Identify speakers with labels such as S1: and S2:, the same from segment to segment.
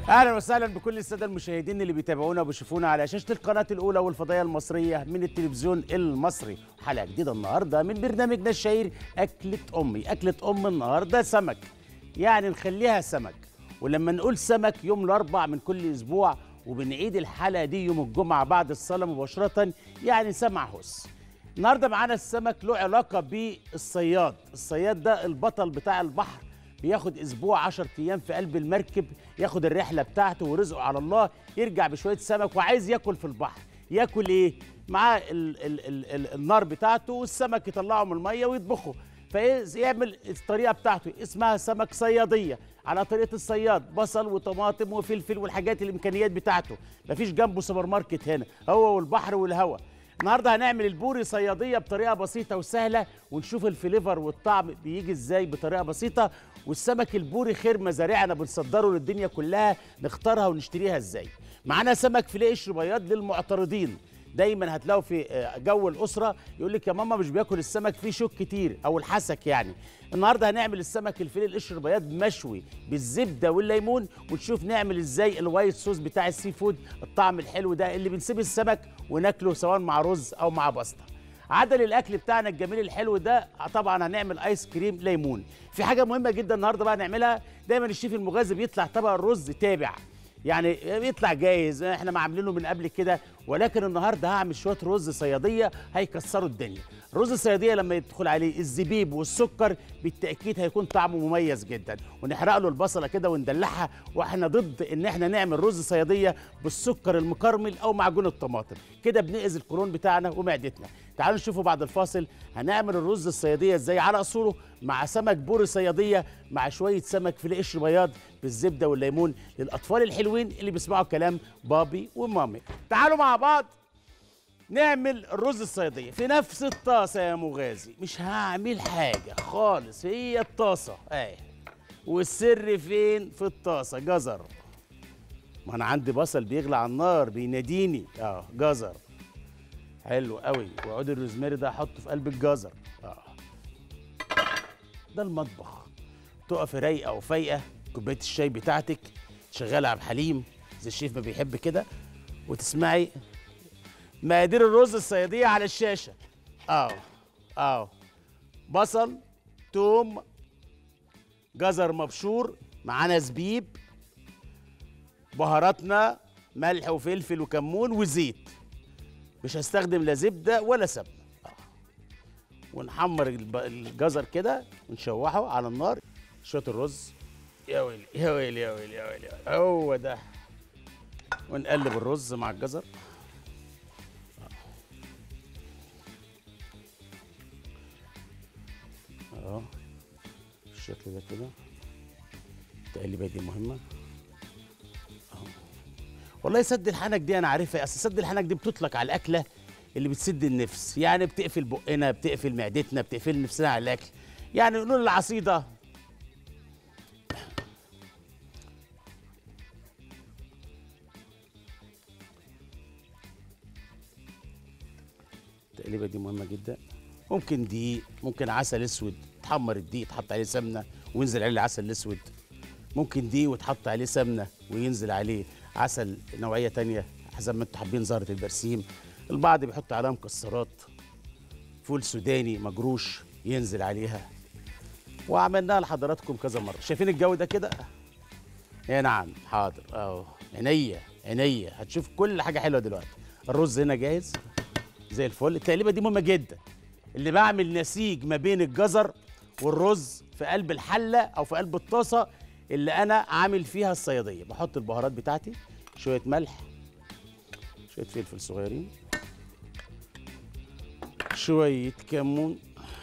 S1: اهلا وسهلا بكل الساده المشاهدين اللي بيتابعونا وبيشوفونا على شاشه القناه الاولى والفضائيه المصريه من التلفزيون المصري. حلقه جديده النهارده من برنامجنا الشهير اكله امي. اكله ام النهارده سمك، يعني نخليها سمك. ولما نقول سمك يوم الاربع من كل اسبوع، وبنعيد الحلقه دي يوم الجمعه بعد الصلاه مباشره، يعني سمع هس. النهارده معانا السمك له علاقه بالصياد. الصياد ده البطل بتاع البحر، بياخد اسبوع 10 ايام في قلب المركب، ياخد الرحله بتاعته ورزقه على الله، يرجع بشويه سمك وعايز ياكل في البحر. ياكل ايه؟ معاه النار بتاعته والسمك يطلعه من الميه ويطبخه. فيعمل الطريقه بتاعته اسمها سمك صياديه، على طريقه الصياد، بصل وطماطم وفلفل والحاجات الامكانيات بتاعته. مفيش جنبه سوبر ماركت هنا، هو والبحر والهواء. النهارده هنعمل البوري صياديه بطريقه بسيطه وسهله، ونشوف الفليفر والطعم بيجي ازاي بطريقه بسيطه. والسمك البوري خير مزارعنا، بنصدره للدنيا كلها، نختارها ونشتريها ازاي. معانا سمك فيليه قشر بياض للمعترضين. دايما هتلاقوا في جو الاسره يقول لك يا ماما مش بياكل السمك فيه شوك كتير او الحسك يعني. النهارده هنعمل السمك الفيليه القشر بياض مشوي بالزبده والليمون، ونشوف نعمل ازاي الوايت صوص بتاع السي فود، الطعم الحلو ده اللي بنسيب السمك وناكله سواء مع رز او مع بسطه. عدل الاكل بتاعنا الجميل الحلو ده طبعا هنعمل ايس كريم ليمون. في حاجه مهمه جدا النهارده بقى نعملها. دايما الشيف المغازي بيطلع طبق الرز تابع، يعني بيطلع جاهز، احنا ما عاملينه من قبل كده. ولكن النهارده هعمل شويه رز صياديه هيكسروا الدنيا. الرز الصياديه لما يدخل عليه الزبيب والسكر بالتاكيد هيكون طعمه مميز جدا. ونحرق له البصله كده وندلعها، واحنا ضد ان احنا نعمل رز صياديه بالسكر المكرمل او معجون الطماطم، كده بنأذي القولون بتاعنا ومعدتنا. تعالوا نشوفوا بعد الفاصل هنعمل الرز الصياديه ازاي على اصوله، مع سمك بوري صياديه، مع شويه سمك فيليه قشر بياض بالزبده والليمون للاطفال الحلوين اللي بيسمعوا كلام بابي ومامي. تعالوا مع بعض نعمل الرز الصياديه في نفس الطاسه يا مغازي. مش هعمل حاجه خالص، هي الطاسه اهي. والسر فين؟ في الطاسه. جزر، ما انا عندي بصل بيغلى على النار بيناديني. جزر حلو قوي، وعود الروزماري ده احطه في قلب الجزر. ده المطبخ. تقف رايقه وفايقه، كوبايه الشاي بتاعتك شغاله عبد الحليم زي الشيف ما بيحب كده، وتسمعي مقادير الرز الصياديه على الشاشه. بصل، توم، جزر مبشور، معانا زبيب، بهاراتنا ملح وفلفل وكمون وزيت. مش هستخدم لا زبده ولا سمنه. ونحمر الجزر كده ونشوحه على النار. شويه الرز، يا ويلي يا ويلي يا ويلي يا ويلي، هو ده. ونقلب الرز مع الجزر. بالشكل ده كده. التقليبه دي مهمه. والله سد الحنك دي انا عارفها، اصل سد الحنك دي بتطلق على الاكله اللي بتسد النفس، يعني بتقفل بقنا، بتقفل معدتنا، بتقفل نفسنا على الاكل. يعني نقول العصيده التقليبه دي مهمه جدا. ممكن دقيق، ممكن عسل اسود، تحمر الدقيق تحط عليه سمنه وينزل عليه العسل الاسود. ممكن دقيق وتحط عليه سمنه وينزل عليه عسل نوعيه تانية حسب ما انتوا حابين، زهره البرسيم. البعض بيحط عليها مكسرات، فول سوداني مجروش ينزل عليها. وعملناها لحضراتكم كذا مره. شايفين الجو ده كده؟ يا نعم، حاضر اهو. عينيا عينيا، هتشوف كل حاجه حلوه دلوقتي. الرز هنا جاهز زي الفل. التقليبه دي مهمه جدا، اللي بعمل نسيج ما بين الجزر والرز في قلب الحله او في قلب الطاسه اللي انا عامل فيها الصياديه. بحط البهارات بتاعتي، شويه ملح، شويه فلفل صغيرين، شويه كمون،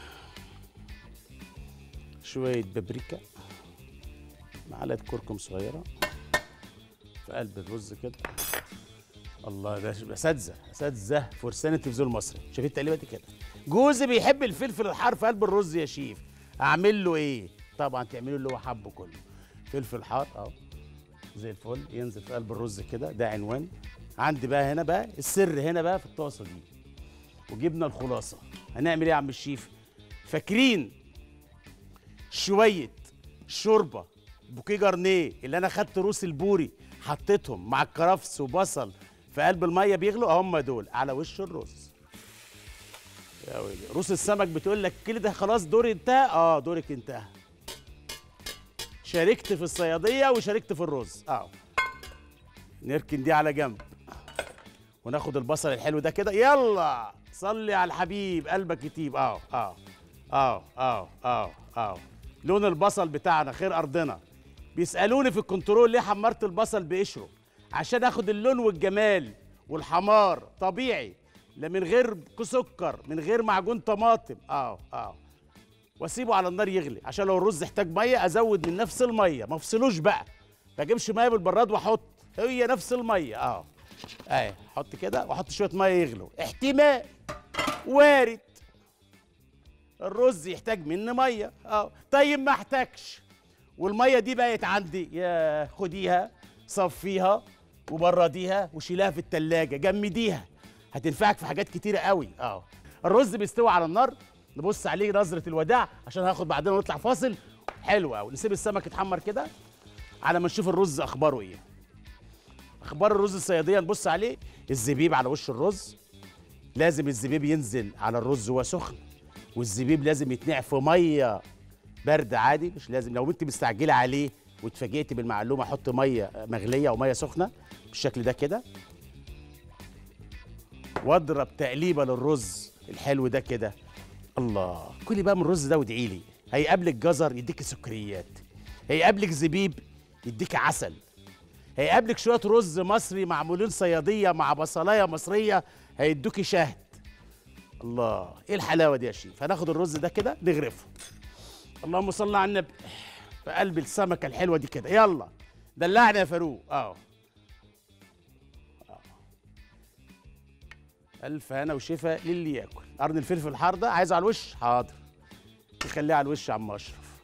S1: شويه بابريكا، معلقه كركم صغيره في قلب الرز كده. الله، ده اساتذه اساتذه فرسان التلفزيون المصري. شايفين التقليبه دي كده؟ جوزي بيحب الفلفل الحار في قلب الرز يا شيف، اعمل له ايه؟ طبعا تعملوا اللي هو حبه كله. فلفل حار اهو زي الفل، ينزل في قلب الرز كده. ده عنوان عندي بقى. هنا بقى السر، هنا بقى في الطاسه دي. وجبنا الخلاصه. هنعمل ايه يا عم الشيف؟ فاكرين شويه شوربه بوكيه جرنيه اللي انا خدت روس البوري حطيتهم مع الكرفس وبصل في قلب الميه بيغلوا، هم دول على وش الرز. يا ويلي روس السمك بتقول لك كده خلاص دوري انتهى. دورك انتهى. شاركت في الصياديه وشاركت في الرز. نركن دي على جنب وناخد البصل الحلو ده كده. يلا صلي على الحبيب قلبك يطيب. لون البصل بتاعنا خير ارضنا. بيسالوني في الكنترول ليه حمرت البصل بقشره؟ عشان اخد اللون والجمال والحمار طبيعي، لا من غير سكر، من غير معجون طماطم. واسيبه على النار يغلي، عشان لو الرز احتاج ميه ازود من نفس الميه، ما افصلوش بقى، ما اجيبش ميه بالبراد واحط، هي نفس الميه. احط كده واحط شويه ميه يغلوا، احتمال وارد الرز يحتاج مني ميه. طيب ما احتاجش والميه دي بقت عندي، يا خديها صفيها وبرديها وشيلها في التلاجة، جمديها، هتنفعك في حاجات كتيره قوي. الرز بيستوي على النار، نبص عليه نظره الوداع عشان هاخد بعدين ونطلع فاصل. حلو قوي. نسيب السمك يتحمر كده على ما نشوف الرز اخباره ايه. اخبار الرز الصياديه نبص عليه. الزبيب على وش الرز، لازم الزبيب ينزل على الرز وهو سخن، والزبيب لازم يتنقع في ميه برد عادي، مش لازم لو انت مستعجله عليه واتفاجئتي بالمعلومه حط ميه مغليه وميه سخنه بالشكل ده كده، واضرب تقليبه للرز الحلو ده كده. الله، كلي بقى من الرز ده وادعي لي. هيقابلك جزر يديك سكريات، هيقابلك زبيب يديك عسل، هيقابلك شويه رز مصري معمولين صياديه مع بصلايه مصريه هيدوكي شهد. الله، ايه الحلاوه دي يا شيف. هناخد الرز ده كده نغرفه، اللهم صل على النبي، في قلب السمكه الحلوه دي كده. يلا دلعني يا فاروق. الف هنا وشفا للي ياكل. قرن الفلفل الحار ده عايزه على الوش؟ حاضر، نخليه على الوش يا عم اشرف.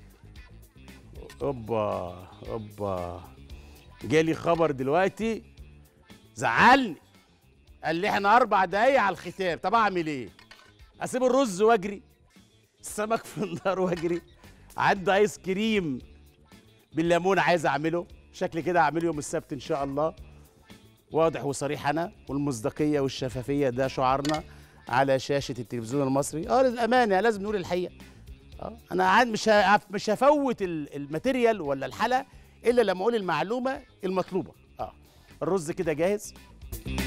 S1: اوبا جالي خبر دلوقتي زعلني، قال لي احنا 4 دقايق على الختام. طب اعمل ايه؟ اسيب الرز واجري؟ السمك في النار واجري؟ عندي ايس كريم بالليمون عايز اعمله، شكلي كده هعمله يوم السبت ان شاء الله. واضح وصريح انا، والمصداقيه والشفافيه ده شعارنا على شاشه التلفزيون المصري. للامانه لازم نقول الحقيقه. انا مش هفوت الماتيريال ولا الحلقه الا لما اقول المعلومه المطلوبه. الرز كده جاهز.